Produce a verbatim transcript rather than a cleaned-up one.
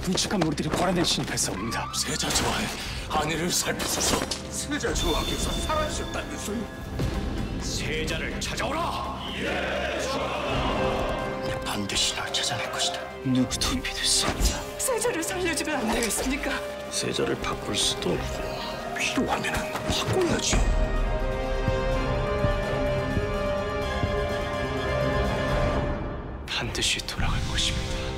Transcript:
끔찍한 무리들이 고란에 진입했사옵니다. 세자저하의 안위를 살피소서. 세자저하께서 살아주셨다면서요? 세자를 찾아오라! 반드시 널 찾아낼 것이다. 누구도 믿을 수 없다. 세자를 살려주면 안 되겠습니까? 세자를 바꿀 수도 없고 필요하면 바꿔야지. 반드시 돌아갈 것입니다.